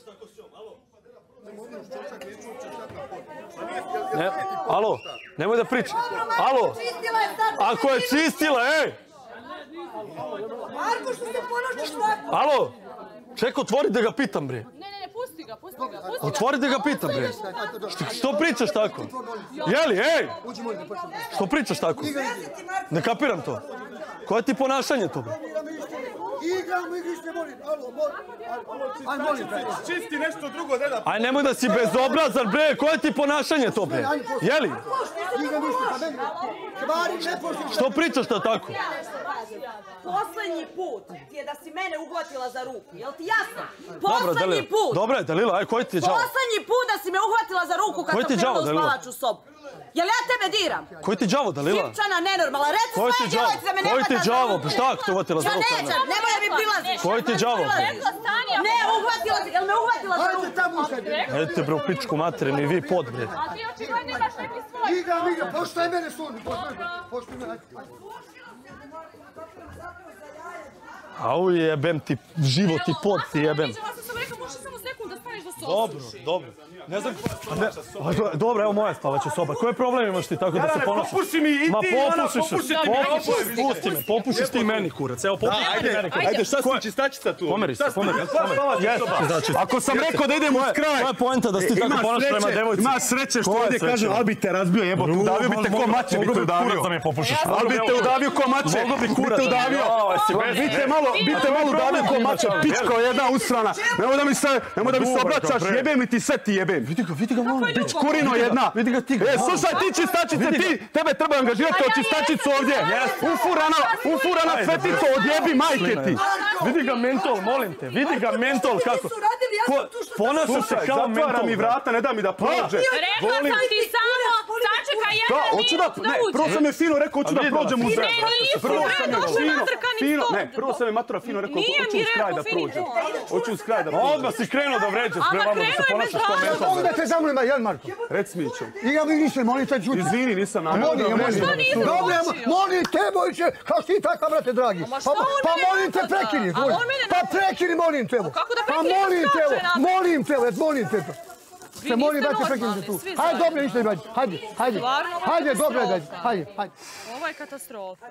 Ne, alo, nemoj da priča. Alo, ako je čistila, ej! Marko, što se ponočiš ovako? Alo, čekaj, otvori da ga pitam, bre. Ne, pusti ga. Otvori da ga pitam, bre. Što pričaš tako? Jeli, ej! Što pričaš tako? Ne kapiram to. Koje ti ponašanje to, bre? Igramo igrište, molim. Aj, molim. Čisti nešto drugo, deda. Aj, nemoj da si bezobrazan, bre. Koje ti ponašanje to, bre? Jeli? Igramo igrište, pa meni. Kvari, ne pošli. Što pričaš to tako? Poslednji put ti je da si mene uhvatila za ruku, jel ti jasno? Poslednji put! Dobro je, Dalila, aj, koji ti je đavo? Poslednji put da si me uhvatila za ruku kad sam krenula u spavaču sobu. Jel ja tebe diram? Koji ti đavo, Dalila? Sipčana, nenormala, reci svoje djevojci da me ne hvata za ruku. Šta ako te uhvatila za ruku? Čaneđan, nemoj da mi prilaziš. Koji ti đavo? Ne, uhvatila ti, jel me uhvatila za ruku? Ajde tamo sad. Edite, bre, u pičku materinu i vi pod, bre. A ti očigledno imaš neki svoj. Igram, poštaj mene sudi. Poštaj mene. Au, jebem ti, život i pod ti jebem. Ja sam rekao, možeš samo sekund da staneš da se osušiš. Dobro. Ne znam... Dobro, evo moja spavaća soba. Koje problem imaš ti tako da se ponašaš? Popuši mi i ti, Pusti me, popušiš ti meni, kurac. Evo, popušiš ti meni, kurac. Ajde, šta si čistačica tu? Pomeri se. Ako sam rekao da idem uz kraj... Moja poenta da si ti tako ponašaš prema devojci. Imaš sreće što ovdje kažem, ali bi te razbio jebote. Udavio bi te ko mače, bi te udavio. Ali bi te udavio ko mače. Bi te udavio. Bi te malo udavio ko mače. Pičko jedna usrana. Nemoj da mi se obraćaš, jebem li ti sve ti jebem. Vidi ga, molim. Pič kurino jedna. Vidi ga ti. Slušaj, ti čistačice, tebe treba angažirati od čistačicu ovdje. Ufurana svetico, odjebi majke ti. Vidi ga mentol, molim te. Vidi ga mentol kako. Ponaša se kao mentol. Zatvara mi vrata, ne da mi da prođe. Rekla sam ti samo, sačekaj jedan minut da uđe. Prvo sam je fino rekao, hoću da prođem uz red. Prvo sam je matura fino rekao, hoću uz kraj da prođem. Hoću uz kraj da prođem. Odmah si krenuo da vređaš, bre, vamo da se ponašaš kao mentol. Onda te zamolim, Jan Marko. Reci Mićo. Igram igrište, molim te čuti. Izvini, nisam namjerno. Dobro, molim te, Bojiće, kao što ti takav, brate, dragi. Pa molim te, prekini. Pa prekini, molim te. Pa molim te. Se molim, brate, prekinite tu. Hajde, dobro, ništa imađe. Hajde, dobro, hajde. Ovo je katastrofa.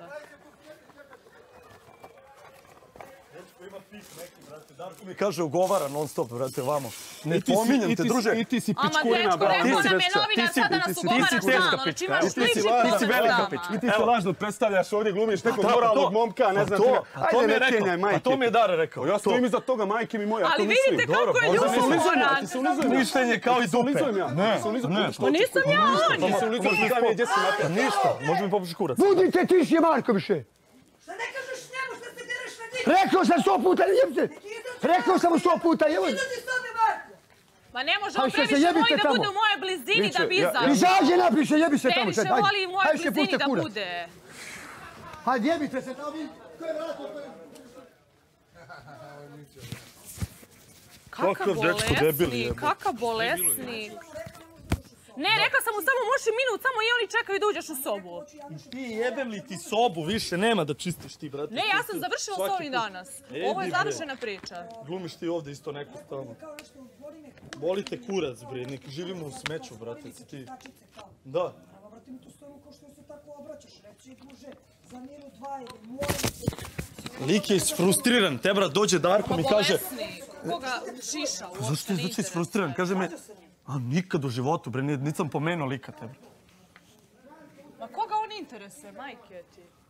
Darko mi kaže ugovara non stop, brate, vamo. Ne pominjem te, druže. I ti si pičkurina, bravo. Ti si teška pička. Ti si velika pička. I ti se lažno predstavljaš ovdje, glumiš nekog moralnog momka, ne znam čega. Ajde, ne kenjaj, majke. A to mi je Dare rekao. Ja stojim iza toga, majke mi moja. Ali vidite kako je ljubomoran. Mišljenje kao i dupe. Ne. Pa nisam ja on. Ništa, može mi popušiš kurac. Budite tiši, Marko, više. Šta ne kažeš njemu, šta se dereš na njih? Rekao sam 100 puta, jebite. Rekao sam 100 puta, jebite. Izađi s tome, Marko. Ma ne može on previše voli da bude u mojoj blizini da bi izašao. Izađe napiše, jebi se tamo. Previše voli u mojoj blizini da bude. Hajde, jebite se tamo. Kakav bolesnik. Ne, rekla sam mu samo možeš minut, samo i oni čekaju da uđeš u sobu. Ti jebem li ti sobu, više nema da čistiš ti, brate. Ne, ja sam završila s ovim danas. Ovo je završena priča. Glumiš ti ovdje isto neku stalno. Boli te kurac, bre, nek živimo u smeću, brate, si ti. Da. Vrati mi tu stoju ko što se tako obraćaš, reci druže, za miru 2 ili molim. Lik je isfrustriran, te brat dođe Darko mi kaže... Koga šiša uopšte Zašto je isfrustriran? Kaže me, a nikad u životu, bre, nisam pomenuo lika tebe. Ma koga on interesuje, majke ti?